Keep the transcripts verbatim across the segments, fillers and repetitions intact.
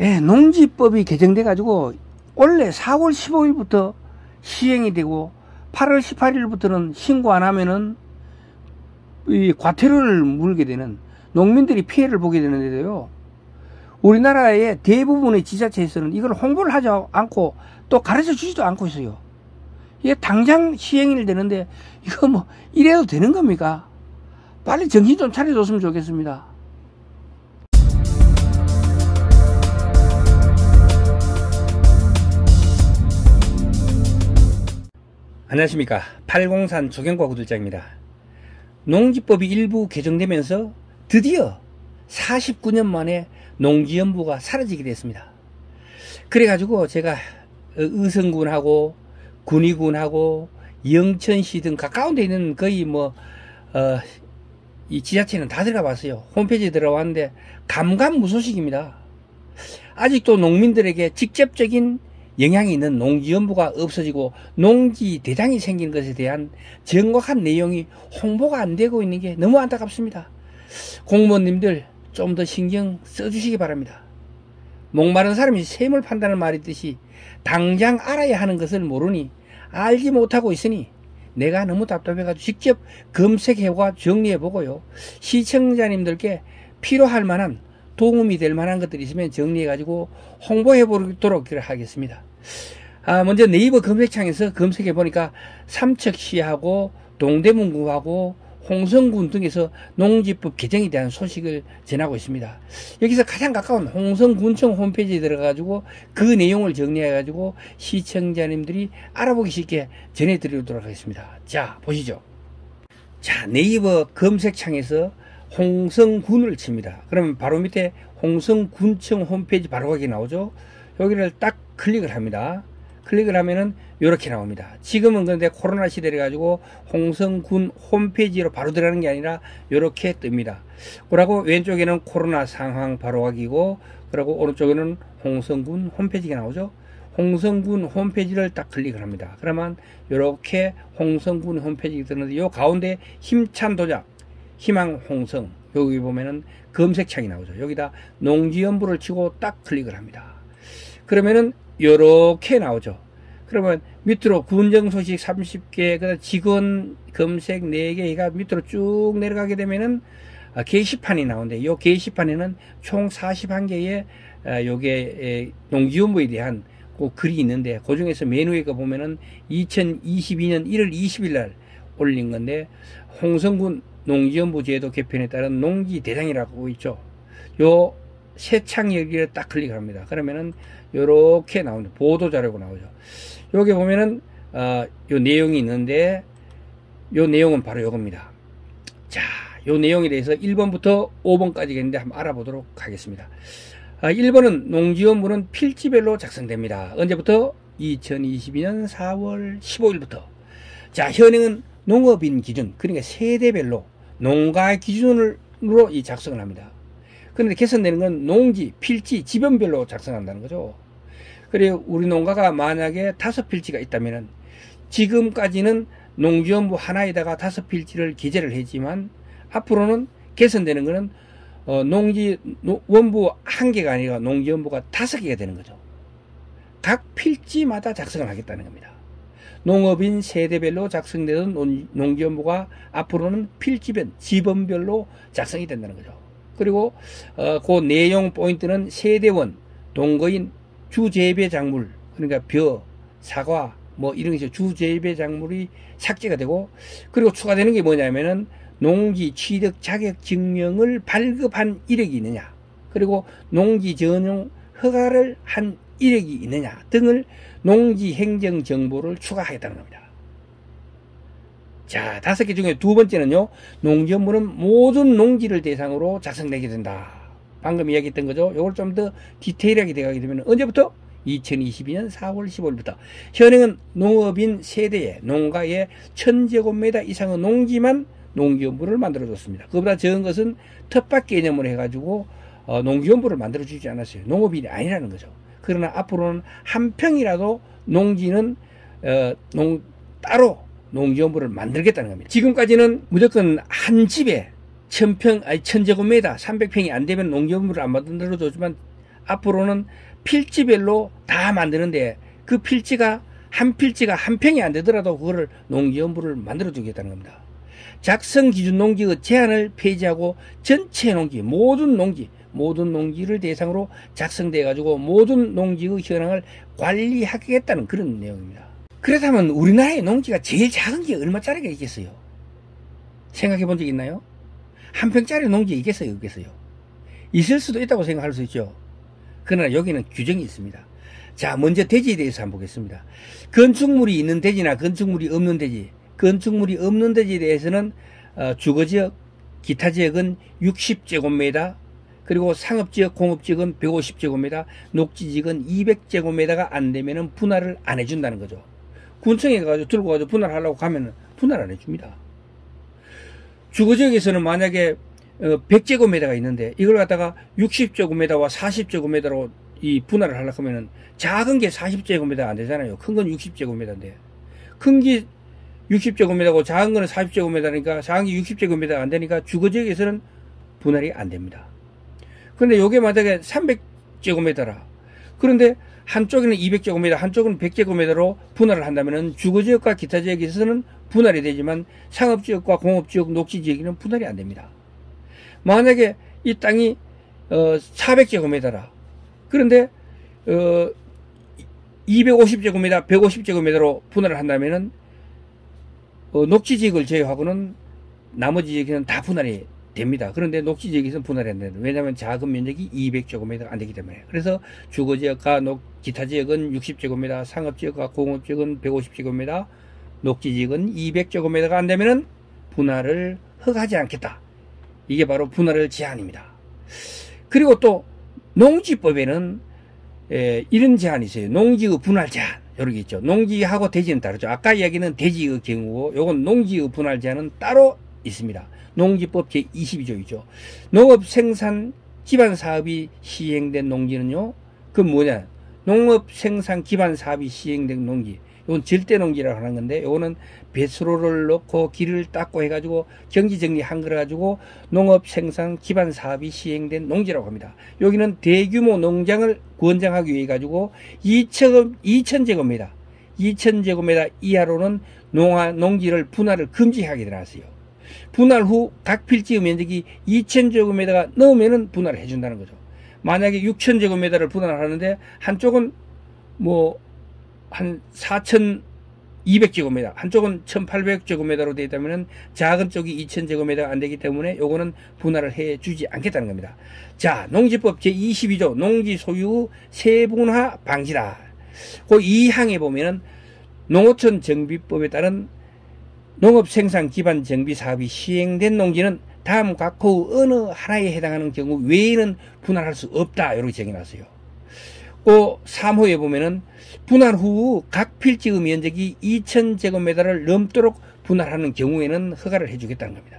예, 농지법이 개정돼 가지고 원래 사월 십오일부터 시행이 되고 팔월 십팔일부터는 신고 안 하면은 이 과태료를 물게 되는, 농민들이 피해를 보게 되는데요. 우리나라의 대부분의 지자체에서는 이걸 홍보를 하지 않고 또 가르쳐 주지도 않고 있어요. 이게 당장 시행이 되는데 이거 뭐 이래도 되는 겁니까? 빨리 정신 좀 차려줬으면 좋겠습니다. 안녕하십니까. 팔공산 조경과 구들장입니다. 농지법이 일부 개정되면서 드디어 사십구년 만에 농지연부가 사라지게 됐습니다. 그래가지고 제가 의성군하고 군위군하고 영천시 등 가까운 데 있는 거의 뭐 어, 이 지자체는 다 들어가 봤어요. 홈페이지에 들어왔는데 감감무소식입니다. 아직도 농민들에게 직접적인 영향이 있는 농지연부가 없어지고 농지대장이 생긴 것에 대한 정확한 내용이 홍보가 안 되고 있는 게 너무 안타깝습니다. 공무원님들 좀 더 신경 써주시기 바랍니다. 목마른 사람이 샘을 판다는 말이 있듯이 당장 알아야 하는 것을 모르니 알지 못하고 있으니 내가 너무 답답해가지고 직접 검색해보고 정리해보고요, 시청자님들께 필요할 만한 도움이 될 만한 것들이 있으면 정리해가지고 홍보해보도록 하겠습니다. 아, 먼저 네이버 검색창에서 검색해보니까 삼척시하고 동대문구하고 홍성군 등에서 농지법 개정에 대한 소식을 전하고 있습니다. 여기서 가장 가까운 홍성군청 홈페이지에 들어가가지고 그 내용을 정리해가지고 시청자님들이 알아보기 쉽게 전해드리도록 하겠습니다. 자, 보시죠. 자, 네이버 검색창에서 홍성군을 칩니다. 그러면 바로 밑에 홍성군청 홈페이지 바로 가게 나오죠. 여기를 딱 클릭을 합니다. 클릭을 하면은 이렇게 나옵니다. 지금은 그런데 코로나 시대래 가지고 홍성군 홈페이지로 바로 들어가는 게 아니라 이렇게 뜹니다. 그러고 왼쪽에는 코로나 상황 바로 가기고, 그리고 오른쪽에는 홍성군 홈페이지가 나오죠. 홍성군 홈페이지를 딱 클릭을 합니다. 그러면 이렇게 홍성군 홈페이지가 뜨는데 요 가운데 힘찬 도작 희망 홍성, 여기 보면은 검색창이 나오죠. 여기다 농지연부를 치고 딱 클릭을 합니다. 그러면은 요렇게 나오죠. 그러면 밑으로 군정 소식 삼십 개, 그다음 직원 검색 네 개가 밑으로 쭉 내려가게 되면은 게시판이 나오는데, 요 게시판에는 총 사십일 개의 요게 농지연부에 대한 그 글이 있는데, 그 중에서 맨 위에 거 보면은 이천이십이년 일월 이십일 날 올린 건데, 홍성군 농지연부 제도 개편에 따른 농지대장이라고 있죠. 요 새 창 여기를 딱 클릭을 합니다. 그러면은 요렇게 나옵니다. 보도자료가 나오죠. 여기 보면은 어, 요 내용이 있는데, 요 내용은 바로 요겁니다. 자, 요 내용에 대해서 일 번부터 오 번까지 있는데 한번 알아보도록 하겠습니다. 아, 일 번은 농지연부는 필지별로 작성됩니다. 언제부터? 이천이십이년 사월 십오일부터. 자, 현행은 농업인 기준, 그러니까 세대별로 농가 기준으로 이 작성을 합니다. 그런데 개선되는 건 농지, 필지, 지번별로 작성한다는 거죠. 그리고 우리 농가가 만약에 다섯 필지가 있다면은, 지금까지는 농지연부 하나에다가 다섯 필지를 기재를 했지만 앞으로는 개선되는 거는 어, 농지 노, 원부 한 개가 아니라 농지연부가 다섯 개가 되는 거죠. 각 필지마다 작성을 하겠다는 겁니다. 농업인 세대별로 작성되던 농, 농지연부가 앞으로는 필지별, 지번별로 작성이 된다는 거죠. 그리고 어, 그 내용 포인트는 세대원, 동거인, 주재배 작물, 그러니까 벼, 사과 뭐 이런 게 주재배 작물이 삭제가 되고, 그리고 추가되는 게 뭐냐면은 농지 취득 자격 증명을 발급한 이력이 있느냐, 그리고 농지 전용 허가를 한 이력이 있느냐 등을 농지 행정 정보를 추가하겠다는 겁니다. 자, 다섯 개 중에 두 번째는요, 농지연부는 모든 농지를 대상으로 작성되게 된다. 방금 이야기했던 거죠. 요걸 좀 더 디테일하게 돼가게 되면 언제부터? 이천이십이년 사월 십오일부터. 현행은 농업인 세대에 농가에 천 제곱미터 이상의 농지만 농지연부를 만들어줬습니다. 그보다 적은 것은 텃밭 개념으로 해가지고 어, 농지연부를 만들어주지 않았어요. 농업인이 아니라는 거죠. 그러나 앞으로는 한 평이라도 농지는 어, 농, 따로 농지연부를 만들겠다는 겁니다. 지금까지는 무조건 한 집에 천평, 아니 천제곱미터, 삼백 평이 안 되면 농지연부를 안 만들어줬지만 앞으로는 필지별로 다 만드는데 그 필지가 한 필지가 한 평이 안 되더라도 그거를 농지연부를 만들어 주겠다는 겁니다. 작성 기준 농지의 제한을 폐지하고 전체 농지, 모든 농지, 모든 농지를 대상으로 작성돼 가지고 모든 농지의 현황을 관리하겠다는 그런 내용입니다. 그렇다면 우리나라의 농지가 제일 작은 게 얼마짜리가 있겠어요? 생각해 본 적 있나요? 한 평짜리 농지 있겠어요? 없겠어요? 있을 수도 있다고 생각할 수 있죠. 그러나 여기는 규정이 있습니다. 자, 먼저 대지에 대해서 한번 보겠습니다. 건축물이 있는 대지나 건축물이 없는 대지, 건축물이 없는 대지에 대해서는 어, 주거지역, 기타지역은 육십 제곱미터, 그리고 상업지역, 공업지역은 백오십 제곱미터, 녹지지역은 이백 제곱미터가 안 되면은 분할을 안 해준다는 거죠. 군청에 가서 들고 가서 분할하려고 가면은 분할 안 해줍니다. 주거지역에서는 만약에 백 제곱미터가 있는데 이걸 갖다가 육십 제곱미터와 사십 제곱미터로 이 분할을 하려고 하면은 작은 게 사십 제곱미터가 안 되잖아요. 큰 건 육십 제곱미터인데 큰 게 육십 제곱미터고 작은 거는 사십 제곱미터니까 작은 게 육십 제곱미터가 안 되니까 주거지역에서는 분할이 안 됩니다. 그런데 요게 만약에 삼백 제곱미터라. 그런데 한쪽에는 이백 제곱미터, 한쪽은 백 제곱미터로 분할을 한다면은 주거지역과 기타 지역에서는 분할이 되지만 상업지역과 공업지역, 녹지지역에는 분할이 안 됩니다. 만약에 이 땅이 어, 사백 제곱미터라. 그런데 어, 이백오십 제곱미터, 백오십 제곱미터로 분할을 한다면은 어, 녹지지역을 제외하고는 나머지 지역에는 다 분할이 됩니다. 그런데 녹지지역에서는 분할이 안 됩니다. 왜냐하면 작은 면적이 이백 제곱미터가 안 되기 때문에. 그래서 주거지역과 녹, 기타 지역은 육십 제곱미터, 상업지역과 공업지역은 백오십 제곱미터, 녹지지역은 이백 제곱미터가 안 되면은 분할을 허가하지 않겠다. 이게 바로 분할을 제한입니다. 그리고 또 농지법에는 에, 이런 제한이 있어요. 농지의 분할 제한. 이렇게 있죠. 농지하고 대지는 다르죠. 아까 이야기는 대지의 경우고 요건 농지의 분할 제한은 따로 있습니다. 농지법 제이십이 조이죠. 농업 생산 기반 사업이 시행된 농지는요. 그 뭐냐? 농업 생산 기반 사업이 시행된 농지. 이건 절대 농지라고 하는 건데 요거는 배수로를 넣고 길을 닦고 해가지고 경지 정리한 걸 가지고 농업 생산 기반 사업이 시행된 농지라고 합니다. 여기는 대규모 농장을 권장하기 위해 가지고 이천 제곱미터, 이천 제곱미터 이하로는 농화, 농지를 분할을 금지하게 되었어요. 분할 후 각 필지의 면적이 이천 제곱미터가 넘으면은 분할을 해준다는 거죠. 만약에 육천 제곱미터를 분할하는데 한쪽은 뭐 한 사천이백 제곱미터, 한쪽은 천팔백 제곱미터로 되어 있다면 작은 쪽이 이천 제곱미터가 안 되기 때문에 요거는 분할을 해 주지 않겠다는 겁니다. 자, 농지법 제이십이 조 농지 소유 세분화 방지다. 그 이 항에 보면은 농어촌 정비법에 따른 농업 생산 기반 정비 사업이 시행된 농지는 다음 각호 어느 하나에 해당하는 경우 외에는 분할할 수 없다. 이렇게 정해놨어요. 그 삼 호에 보면은 분할 후 각 필지의 면적이 이천 제곱미터를 넘도록 분할하는 경우에는 허가를 해주겠다는 겁니다.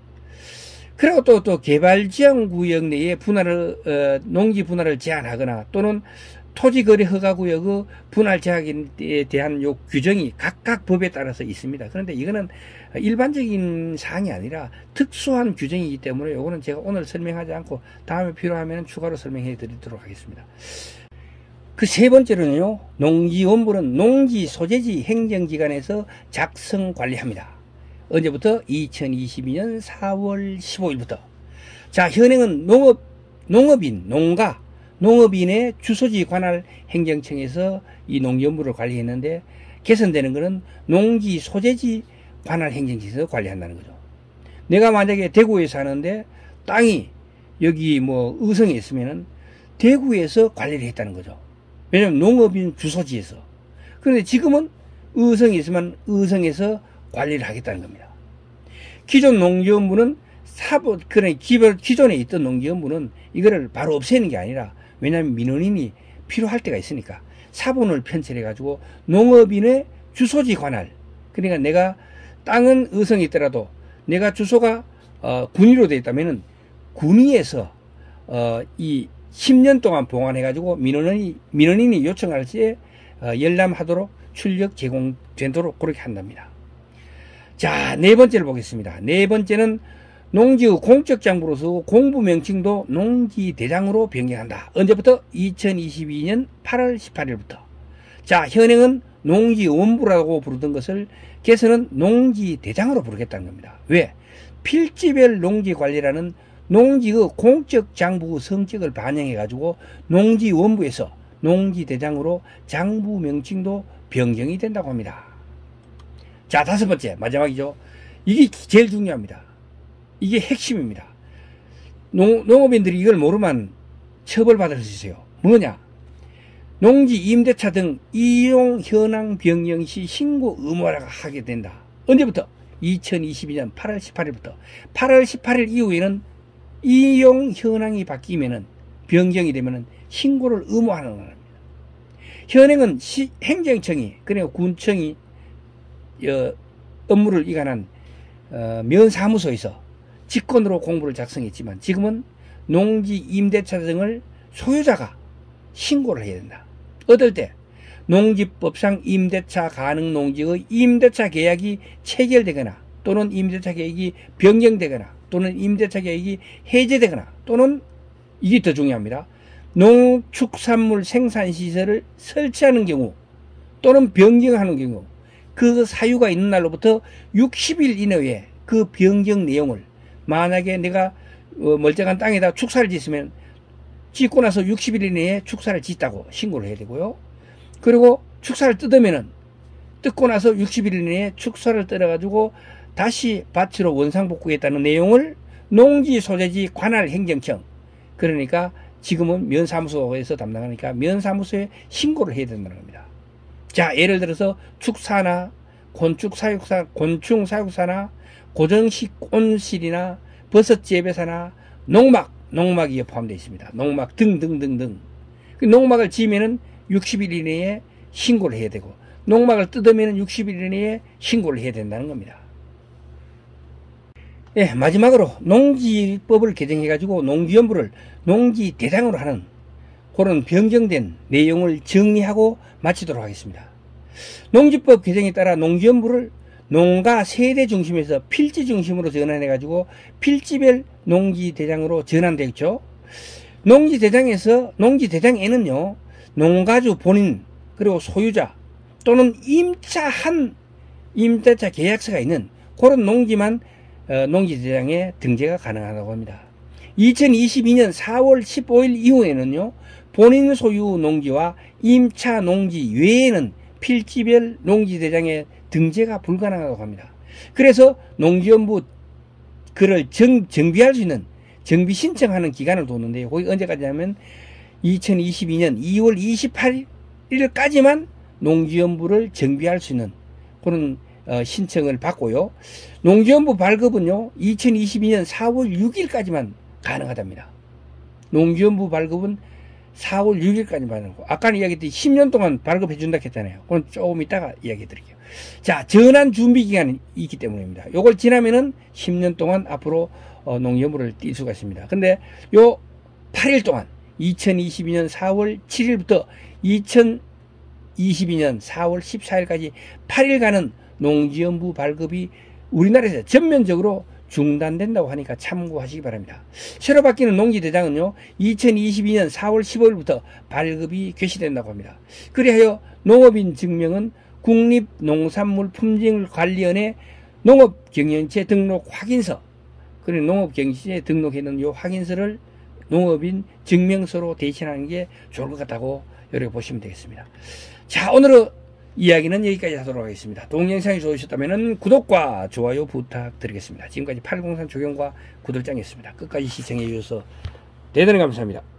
그리고 또, 또 개발지역구역 내에 분할을, 어, 농지 분할을 제한하거나 또는 토지거래 허가구역의 분할 제한에 대한 요 규정이 각각 법에 따라서 있습니다. 그런데 이거는 일반적인 사항이 아니라 특수한 규정이기 때문에 요거는 제가 오늘 설명하지 않고 다음에 필요하면 추가로 설명해 드리도록 하겠습니다. 그 세 번째로는요, 농지원부는 농지 소재지 행정기관에서 작성 관리합니다. 언제부터? 이천이십이 년 사월 십오일부터. 자, 현행은 농업, 농업인, 농가, 농업인의 주소지 관할 행정청에서 이 농지원부를 관리했는데 개선되는 것은 농지 소재지 관할 행정청에서 관리한다는 거죠. 내가 만약에 대구에 사는데 땅이 여기 뭐 의성에 있으면은 대구에서 관리를 했다는 거죠. 왜냐면 농업인 주소지에서. 그런데 지금은 의성에 있으면 의성에서 관리를 하겠다는 겁니다. 기존 농지원부는 사보, 그래, 기존에 있던 농지원부는 이거를 바로 없애는 게 아니라 왜냐하면 민원인이 필요할 때가 있으니까 사본을 편철해가지고 농업인의 주소지 관할. 그러니까 내가 땅은 의성에 있더라도 내가 주소가 어, 군위로 되어 있다면은 군위에서 어, 이 십 년 동안 봉안해가지고 민원인이, 민원인이 요청할 때 어, 열람하도록 출력 제공되도록 그렇게 한답니다. 자, 네 번째를 보겠습니다. 네 번째는 농지의 공적 장부로서 공부 명칭도 농지대장으로 변경한다. 언제부터? 이천이십이 년 팔월 십팔일부터. 자, 현행은 농지원부라고 부르던 것을 개선은 농지대장으로 부르겠다는 겁니다. 왜? 필지별 농지관리라는 농지의 공적 장부 성격을 반영해가지고 농지원부에서 농지대장으로 장부 명칭도 변경이 된다고 합니다. 자, 다섯 번째, 마지막이죠. 이게 제일 중요합니다. 이게 핵심입니다. 농, 농업인들이 이걸 모르면 처벌받을 수 있어요. 뭐냐? 농지 임대차 등 이용 현황 변경 시 신고 의무화가 하게 된다. 언제부터? 이천이십이 년 팔월 십팔일부터. 팔월 십팔일 이후에는 이용 현황이 바뀌면은 변경이 되면은 신고를 의무화하는 겁니다. 현행은 시, 행정청이, 그러니까 군청이 어, 업무를 이관한 어, 면사무소에서 직권으로 공부를 작성했지만 지금은 농지 임대차 등을 소유자가 신고를 해야 된다. 어떨 때? 농지법상 임대차 가능 농지의 임대차 계약이 체결되거나 또는 임대차 계약이 변경되거나 또는 임대차 계약이 해제되거나 또는 이게 더 중요합니다. 농축산물 생산시설을 설치하는 경우 또는 변경하는 경우 그 사유가 있는 날로부터 육십 일 이내에 그 변경 내용을 만약에 내가 멀쩡한 땅에다 축사를 짓으면 짓고 나서 육십 일 이내에 축사를 짓다고 신고를 해야 되고요. 그리고 축사를 뜯으면은 뜯고 나서 육십 일 이내에 축사를 뜯어가지고 다시 밭으로 원상복구했다는 내용을 농지 소재지 관할 행정청, 그러니까 지금은 면사무소에서 담당하니까 면사무소에 신고를 해야 된다는 겁니다. 자, 예를 들어서 축사나 곤축사육사, 곤충사육사나 고정식 온실이나 버섯 재배사나 농막, 농막이 포함되어 있습니다. 농막 등등등등. 그 농막을 지으면은 육십 일 이내에 신고를 해야 되고, 농막을 뜯으면은 육십 일 이내에 신고를 해야 된다는 겁니다. 예, 마지막으로 농지법을 개정해가지고 농지연부를 농지대장으로 하는 그런 변경된 내용을 정리하고 마치도록 하겠습니다. 농지법 개정에 따라 농지연부를 농가 세대 중심에서 필지 중심으로 전환해가지고 필지별 농지대장으로 전환되겠죠. 농지대장에서, 농지대장에는요, 농가주 본인, 그리고 소유자, 또는 임차한 임대차 계약서가 있는 그런 농지만 어, 농지대장에 등재가 가능하다고 합니다. 이천이십이 년 사월 십오일 이후에는요, 본인 소유 농지와 임차 농지 외에는 필지별 농지대장에 등재가 불가능하다고 합니다. 그래서 농지연부 그를 정, 정비할 수 있는 정비 신청하는 기간을 뒀는데요. 거기 언제까지 하면 이천이십이 년 이월 이십팔일까지만 농지연부를 정비할 수 있는 그런 어, 신청을 받고요. 농지연부 발급은요, 이천이십이 년 사월 육일까지만 가능하답니다. 농지연부 발급은 사월 육일까지 받고, 아까 이야기했듯이 십 년 동안 발급해 준다 했잖아요. 그건 조금 이따가 이야기해 드릴게요. 자, 전환 준비 기간이 있기 때문입니다. 요걸 지나면은 십 년 동안 앞으로 어, 농지연부를 뛸 수가 있습니다. 근데 요 팔 일 동안 이천이십이 년 사월 칠일부터 이천이십이 년 사월 십사일까지 팔 일간은 농지연부 발급이 우리나라에서 전면적으로 중단된다고 하니까 참고하시기 바랍니다. 새로 바뀌는 농지대장은요, 이천이십이 년 사월 십오일부터 발급이 개시된다고 합니다. 그리하여 농업인 증명은 국립농산물품질관리원의 농업경영체 등록 확인서, 그리고 농업경영체에 등록해놓은 이 확인서를 농업인 증명서로 대신하는 게 좋을 것 같다고 이렇게 보시면 되겠습니다. 자, 오늘은 이야기는 여기까지 하도록 하겠습니다. 동영상이 좋으셨다면 구독과 좋아요 부탁드리겠습니다. 지금까지 팔공산 조경과 구들장이었습니다. 끝까지 시청해 주셔서 대단히 감사합니다.